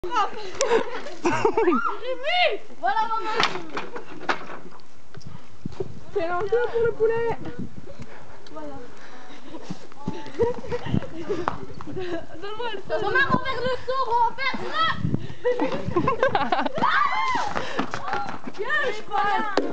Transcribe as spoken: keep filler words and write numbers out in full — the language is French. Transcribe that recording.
Voilà maman. C'est lancé pour le poulet. Voilà. Donne-moi le seau. Maman, renverse le seau, renverse-le. Viens, je crois.